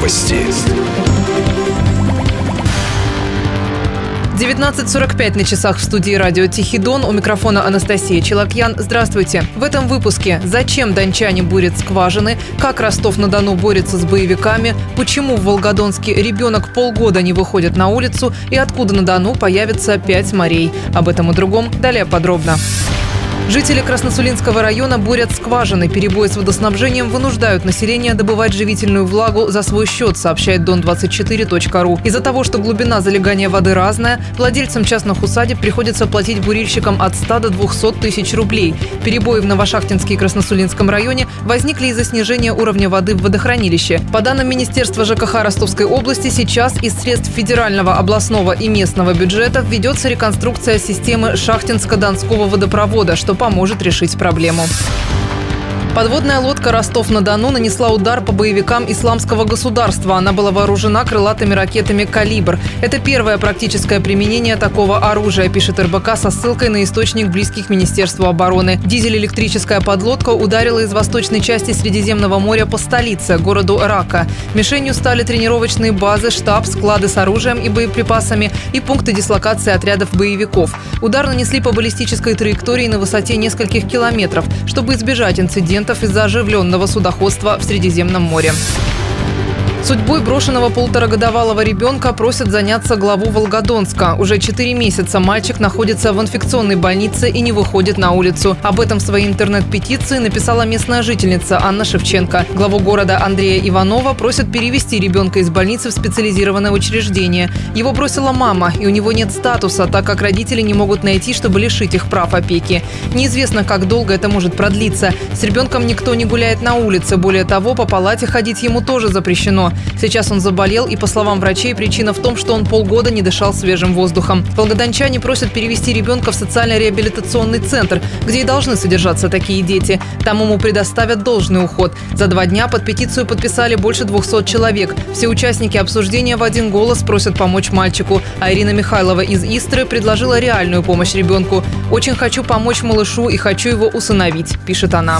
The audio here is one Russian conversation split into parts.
Новости. 19:45 на часах в студии радио «Тихий Дон». У микрофона Анастасия Челакьян. Здравствуйте. В этом выпуске: зачем дончане бурят скважины, как Ростов-на-Дону борется с боевиками, почему в Волгодонске ребенок полгода не выходит на улицу и откуда на Дону появится 5 морей. Об этом и другом далее подробно. Жители Красносулинского района бурят скважины. Перебои с водоснабжением вынуждают население добывать живительную влагу за свой счет, сообщает Дон24.ру. Из-за того, что глубина залегания воды разная, владельцам частных усадеб приходится платить бурильщикам от 100 до 200 тысяч рублей. Перебои в Новошахтинске и Красносулинском районе возникли из-за снижения уровня воды в водохранилище. По данным Министерства ЖКХ Ростовской области, сейчас из средств федерального, областного и местного бюджетов ведется реконструкция системы Шахтинско-Донского водопровода, что поможет решить проблему. Подводная лодка «Ростов-на-Дону» нанесла удар по боевикам исламского государства. Она была вооружена крылатыми ракетами «Калибр». Это первое практическое применение такого оружия, пишет РБК со ссылкой на источник, близкий к Министерству обороны. Дизель-электрическая подлодка ударила из восточной части Средиземного моря по столице, городу Рака. Мишенью стали тренировочные базы, штаб, склады с оружием и боеприпасами и пункты дислокации отрядов боевиков. Удар нанесли по баллистической траектории на высоте нескольких километров, чтобы избежать инцидентов из-за оживленного судоходства в Средиземном море. Судьбой брошенного полуторагодовалого ребенка просят заняться главу Волгодонска. Уже 4 месяца мальчик находится в инфекционной больнице и не выходит на улицу. Об этом в своей интернет-петиции написала местная жительница Анна Шевченко. Главу города Андрея Иванова просят перевести ребенка из больницы в специализированное учреждение. Его бросила мама, и у него нет статуса, так как родители не могут найти, чтобы лишить их прав опеки. Неизвестно, как долго это может продлиться. С ребенком никто не гуляет на улице. Более того, по палате ходить ему тоже запрещено. Сейчас он заболел, и, по словам врачей, причина в том, что он полгода не дышал свежим воздухом. Волгодончане просят перевести ребенка в социально-реабилитационный центр, где и должны содержаться такие дети. Там ему предоставят должный уход. За 2 дня под петицию подписали больше 200 человек. Все участники обсуждения в один голос просят помочь мальчику. А Ирина Михайлова из Истры предложила реальную помощь ребенку. «Очень хочу помочь малышу и хочу его усыновить», – пишет она.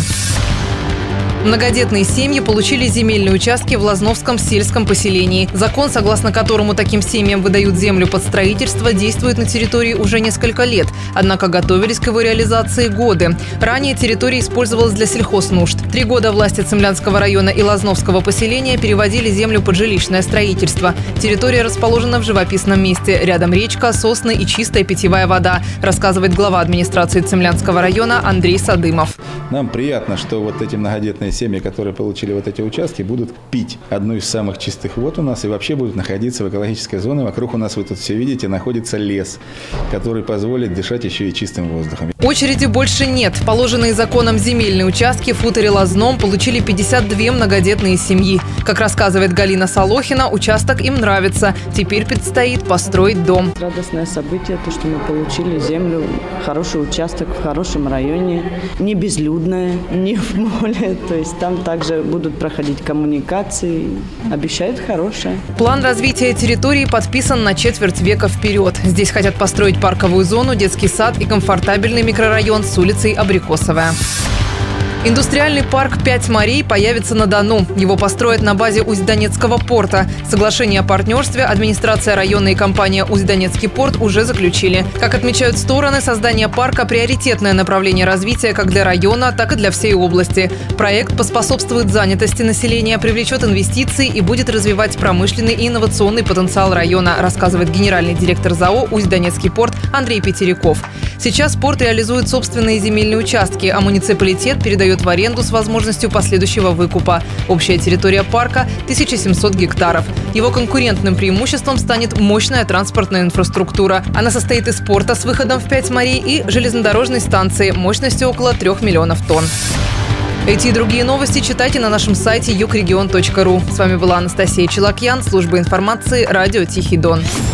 Многодетные семьи получили земельные участки в Лозновском сельском поселении. Закон, согласно которому таким семьям выдают землю под строительство, действует на территории уже несколько лет. Однако готовились к его реализации годы. Ранее территория использовалась для сельхознужд. 3 года власти Цимлянского района и Лозновского поселения переводили землю под жилищное строительство. Территория расположена в живописном месте. Рядом речка, сосны и чистая питьевая вода, рассказывает глава администрации Цимлянского района Андрей Садымов. Нам приятно, что вот эти многодетные семьи, которые получили вот эти участки, будут пить одну из самых чистых вод у нас и вообще будут находиться в экологической зоне. Вокруг у нас, вы тут все видите, находится лес, который позволит дышать еще и чистым воздухом. Очереди больше нет. Положенные законом земельные участки в хуторе Лозном получили 52 многодетные семьи. Как рассказывает Галина Солохина, участок им нравится. Теперь предстоит построить дом. Радостное событие, то, что мы получили землю, хороший участок в хорошем районе, не безлюдное, не в моле. То есть там также будут проходить коммуникации. Обещают хорошее. План развития территории подписан на четверть века вперед. Здесь хотят построить парковую зону, детский сад и комфортабельный микрорайон с улицей Абрикосовая. Индустриальный парк «5 морей» появится на Дону. Его построят на базе Усть-Донецкого порта. Соглашение о партнерстве администрация района и компания «Усть-Донецкий порт» уже заключили. Как отмечают стороны, создание парка – приоритетное направление развития как для района, так и для всей области. Проект поспособствует занятости населения, привлечет инвестиции и будет развивать промышленный и инновационный потенциал района, рассказывает генеральный директор ЗАО «Усть-Донецкий порт» Андрей Петеряков. Сейчас порт реализует собственные земельные участки, а муниципалитет передает в аренду с возможностью последующего выкупа. Общая территория парка – 1700 гектаров. Его конкурентным преимуществом станет мощная транспортная инфраструктура. Она состоит из порта с выходом в 5 морей и железнодорожной станции мощностью около 3 миллионов тонн. Эти и другие новости читайте на нашем сайте югрегион.ру. С вами была Анастасия Челакьян, служба информации «Радио Тихий Дон».